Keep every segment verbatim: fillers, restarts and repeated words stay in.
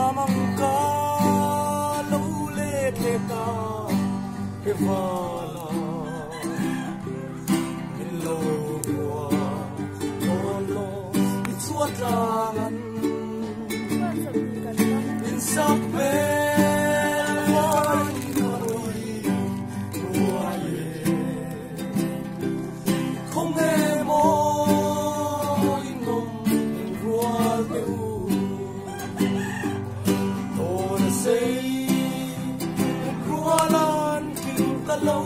mong ca lâu lê lê ca cái vala hello qua oh lo it's what lan in sắc về lâu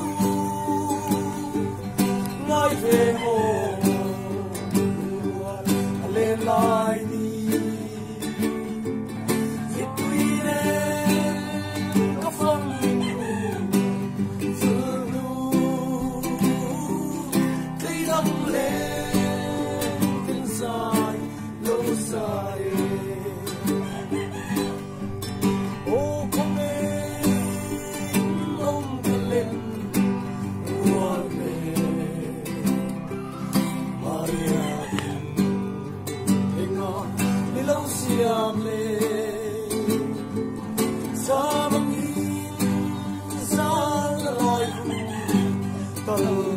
nói về hồ lên lại đi việc quy lên có phong phương lưu cây đông lên tiếng dài lâu dài ô không nên ông thân lên siam le sa mang in sa loi ta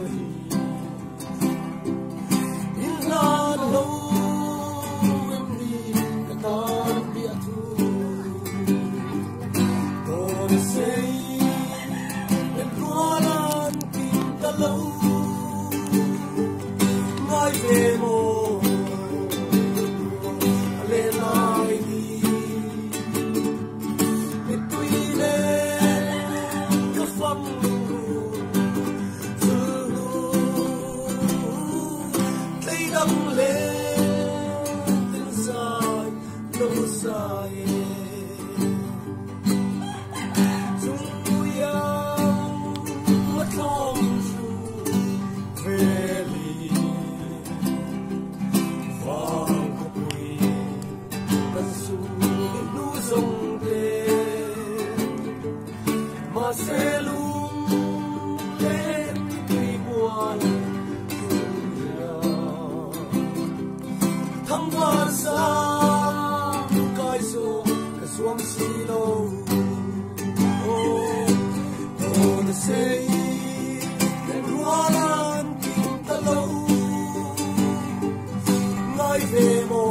in la lo em đi ta bia tu to the say en rualan tin ta lo ngai ve mo Selum lên ribuan dunia thăm hoa sa kai so kasuam silo oh oh the say and rualan tin talo ngai ve mo